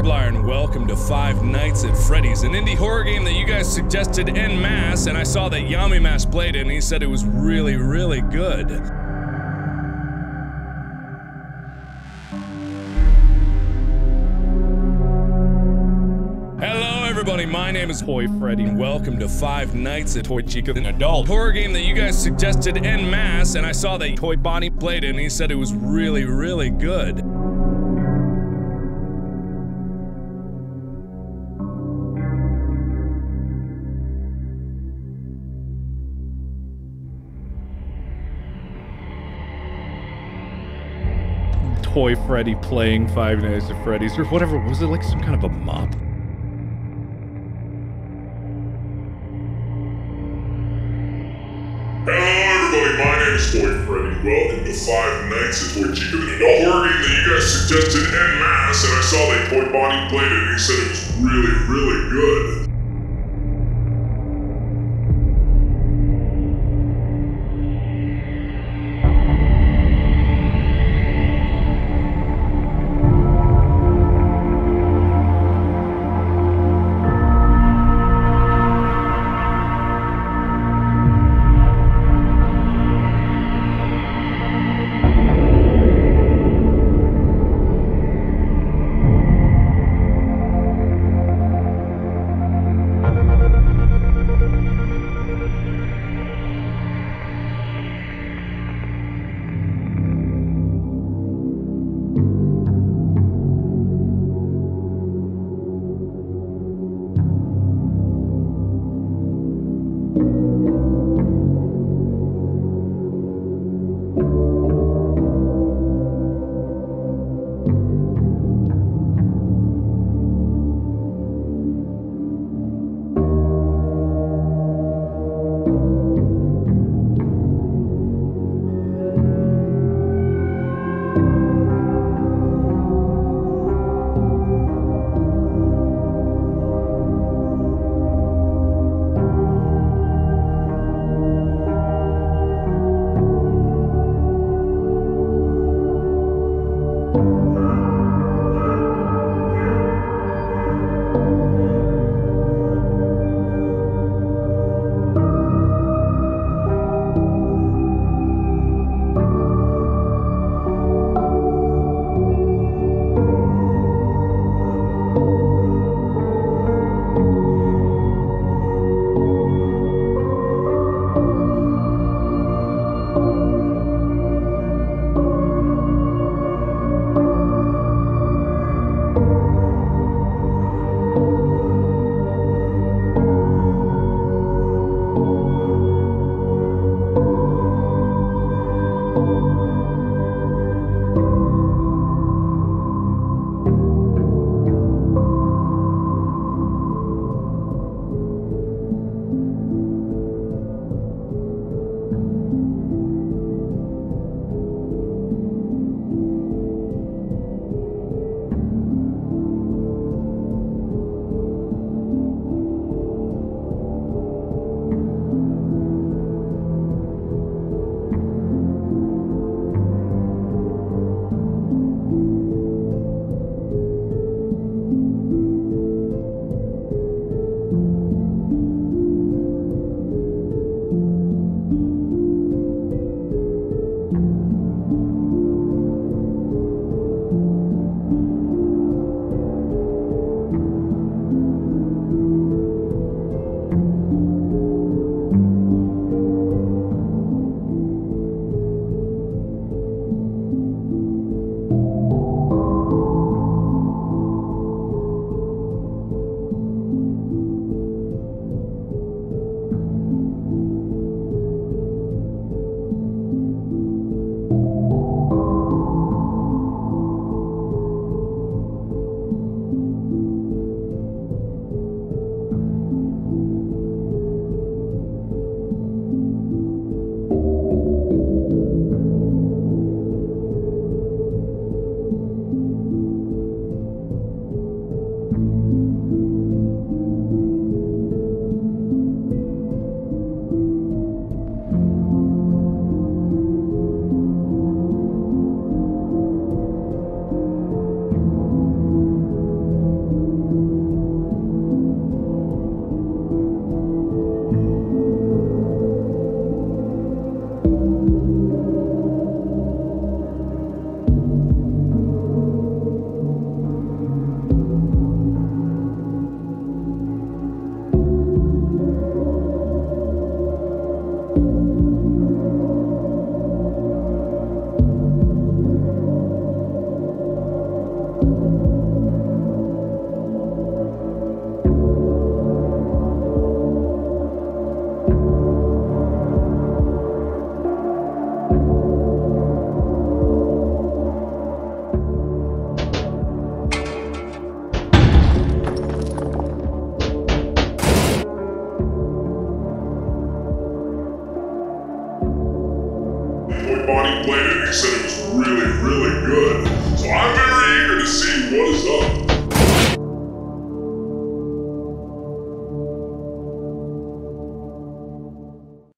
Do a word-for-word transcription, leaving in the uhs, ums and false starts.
Markiplier, and welcome to Five Nights at Freddy's, an indie horror game that you guys suggested en masse, and I saw that Yamimash played it, and he said it was really, really good. Hello everybody, my name is Toy Freddy, and welcome to Five Nights at Toy Chica, an adult horror game that you guys suggested en masse, and I saw that Toy Bonnie played it, and he said it was really, really good. Toy Freddy playing Five Nights at Freddy's, or whatever. Was it like some kind of a mop? Hello everybody, my name is Toy Freddy. Welcome to Five Nights at Toy Chica, the adult horror game that you guys suggested en masse, and I saw that Toy Bonnie played it and he said it was really, really good. Bonnie played it and he said it was really, really good. So I'm very eager to see what